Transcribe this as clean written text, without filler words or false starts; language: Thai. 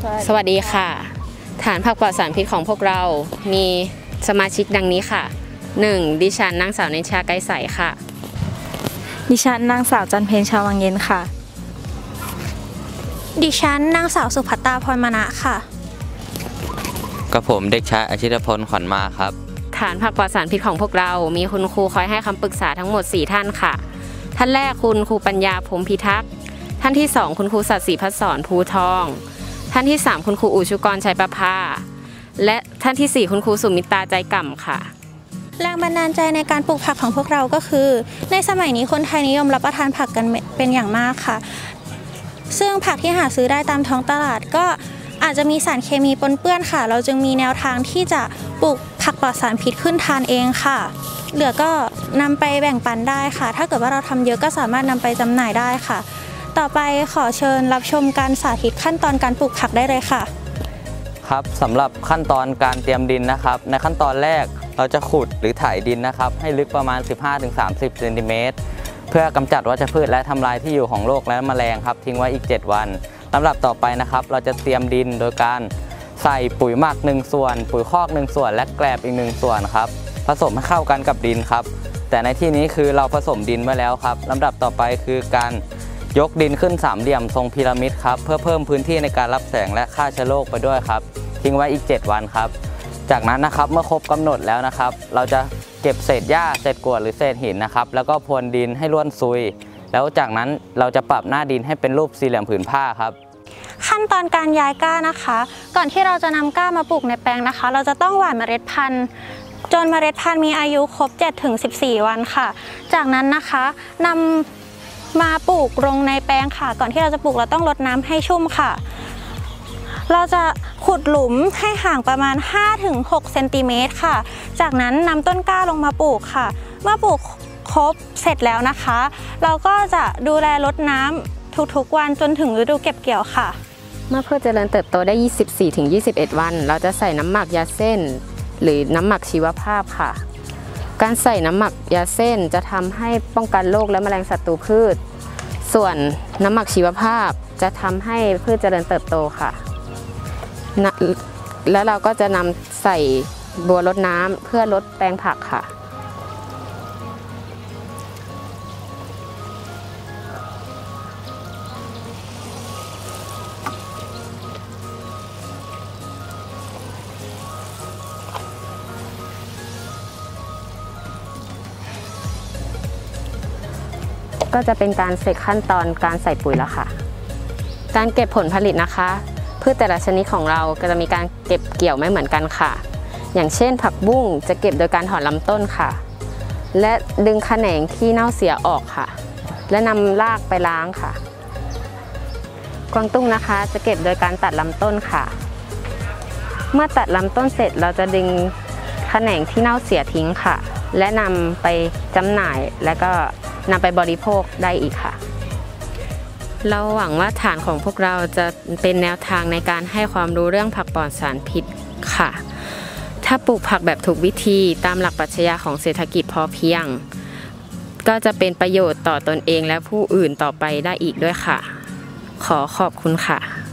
สวัสดีค่ะฐานผักปลอดสารพิษของพวกเรามีสมาชิกดังนี้ค่ะ 1. ดิฉันนางสาวเนชาไกรใสค่ะดิฉันนางสาวจันเพญชาววังเย็นค่ะดิฉันนางสาวสุภัตตาพรมณะค่ะกับผมเด็กชายอาชิตพลขวัญมาครับฐานผักปลอดสารพิษของพวกเรามีคุณครูคอยให้คำปรึกษาทั้งหมด4ท่านค่ะท่านแรกคุณครูปัญญาพรหมพิทักษ์ท่านที่2คุณครูสัตย์ศรีพัฒสอนภูทองท่านที่3คุณครูอุชุกรชัยประภาและท่านที่4คุณครูสุมิตาใจก่ำค่ะแรงบันดาลใจในการปลูกผักของพวกเราก็คือในสมัยนี้คนไทยนิยมรับประทานผักกันเป็นอย่างมากค่ะซึ่งผักที่หาซื้อได้ตามท้องตลาดก็อาจจะมีสารเคมีปนเปื้อนค่ะเราจึงมีแนวทางที่จะปลูกผักปลอดสารพิษขึ้นทานเองค่ะเหลือก็นำไปแบ่งปันได้ค่ะถ้าเกิดว่าเราทำเยอะก็สามารถนำไปจำหน่ายได้ค่ะต่อไปขอเชิญรับชมการสาธิตขั้นตอนการปลูกผักได้เลยค่ะครับสำหรับขั้นตอนการเตรียมดินนะครับในขั้นตอนแรกเราจะขุดหรือไถดินนะครับให้ลึกประมาณ 15-30 เซนติเมตรเพื่อกำจัดวัชพืชและทำลายที่อยู่ของโรคและแมลงครับทิ้งไว้อีก7วันลำดับต่อไปนะครับเราจะเตรียมดินโดยการใส่ปุ๋ยหมัก1ส่วนปุ๋ยคอก1ส่วนและแกลบอีก1ส่วนครับผสมให้เข้ากันกับดินครับแต่ในที่นี้คือเราผสมดินไว้แล้วครับลำดับต่อไปคือการยกดินขึ้นสามเหลี่ยมทรงพีระมิดครับเพื่อเพิ่มพื้นที่ในการรับแสงและฆ่าเชื้อโรคไปด้วยครับทิ้งไว้อีก7วันครับจากนั้นนะครับเมื่อครบกำหนดแล้วนะครับเราจะเก็บเศษหญ้าเศษกรวดหรือเศษหินนะครับแล้วก็พรวนดินให้ร่วนซุยแล้วจากนั้นเราจะปรับหน้าดินให้เป็นรูปสี่เหลี่ยมผืนผ้าครับขั้นตอนการย้ายก้านะคะก่อนที่เราจะนำก้ามาปลูกในแปลงนะคะเราจะต้องหว่านเมล็ดพันธุ์จนเมล็ดพันธุ์มีอายุครบ 7-14 วันค่ะจากนั้นนะคะนำมาปลูกลงในแปลงค่ะก่อนที่เราจะปลูกเราต้องรดน้ำให้ชุ่มค่ะเราจะขุดหลุมให้ห่างประมาณ 5-6 เซนติเมตรค่ะจากนั้นนำต้นกล้าลงมาปลูกค่ะเมื่อปลูกครบเสร็จแล้วนะคะเราก็จะดูแลรดน้ำทุกๆวันจนถึงฤดูเก็บเกี่ยวค่ะเมื่อพืชเจริญเติบโตได้ 24-21 วันเราจะใส่น้ำหมักยาเส้นหรือน้ำหมักชีวภาพค่ะการใส่น้ำหมักยาเส้นจะทำให้ป้องกันโรคและแมลงศัตรูพืชส่วนน้ำหมักชีวภาพจะทำให้พืชเจริญเติบโตค่ะแล้วเราก็จะนำใส่บัวรดน้ำเพื่อลดแปลงผักค่ะก็จะเป็นการเสร็จขั้นตอนการใส่ปุ๋ยแล้วค่ะการเก็บผลผลิตนะคะพืชแต่ละชนิดของเราก็จะมีการเก็บเกี่ยวไม่เหมือนกันค่ะอย่างเช่นผักบุ้งจะเก็บโดยการถอนลำต้นค่ะและดึงแขนงที่เน่าเสียออกค่ะและนำรากไปล้างค่ะกวางตุ้งนะคะจะเก็บโดยการตัดลำต้นค่ะเมื่อตัดลำต้นเสร็จเราจะดึงแขนงที่เน่าเสียทิ้งค่ะและนำไปจำหน่ายและก็นำไปบริโภคได้อีกค่ะเราหวังว่าฐานของพวกเราจะเป็นแนวทางในการให้ความรู้เรื่องผักปลอดสารพิษค่ะถ้าปลูกผักแบบถูกวิธีตามหลักปรัชญาของเศรษฐกิจพอเพียงก็จะเป็นประโยชน์ต่อตนเองและผู้อื่นต่อไปได้อีกด้วยค่ะขอขอบคุณค่ะ